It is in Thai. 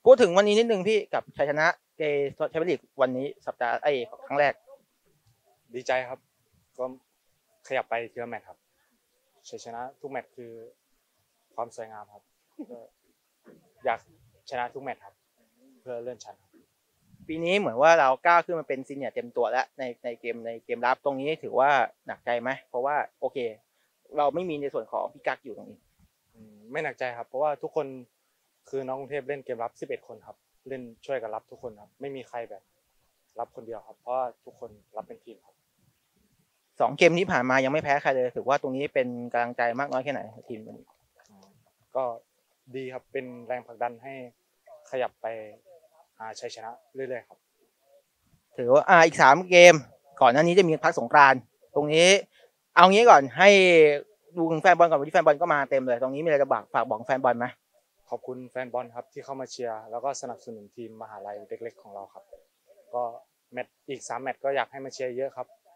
พูดถึงวันนี้นิดนึงพี่กับชัยชนะเกย์แชมเปี้ยนลีกวันนี้สัปดาห์ครั้งแรกดีใจครับก็ขยับไปทีละแมตช์ครับชัยชนะทุกแมตช์คือความสวยงามครับก็อยากชนะทุกแมตช์ครับเพื่อเลื่อนชั้นครับปีนี้เหมือนว่าเราก้าวขึ้นมาเป็นซีเนียร์เต็มตัวแล้วในเกมรับตรงนี้ถือว่าหนักใจไหมเพราะว่าโอเคเราไม่มีในส่วนของพี่กักอยู่ตรงนี้ไม่หนักใจครับเพราะว่าทุกคนคือน้องกรุงเทพเล่นเกมรับ11คนครับเล่นช่วยกันรับทุกคนครับไม่มีใครแบบรับคนเดียวครับเพราะว่าทุกคนรับเป็นทีมครับ 2 เกมที่ผ่านมายังไม่แพ้ใครเลยถือว่าตรงนี้เป็นกำลังใจมากน้อยแค่ไหนทีมนี้ก็ดีครับเป็นแรงผลักดันให้ขยับไปหาชัยชนะเรื่อยๆครับถือว่าอีก3 เกมก่อนหน้านี้จะมีพักสงกรานต์ตรงนี้เอางี้ก่อนให้ดูแฟนบอลก่อนวันนี้แฟนบอลก็มาเต็มเลยตรงนี้มีอะไรจะฝากบอกแฟนบอลไหมขอบคุณแฟนบอลครับที่เข้ามาเชียร์แล้วก็สนับสนุนทีมมหาลัยเล็กๆของเราครับก็แมตช์อีก3 แมตช์ก็อยากให้มาเชียร์เยอะครับ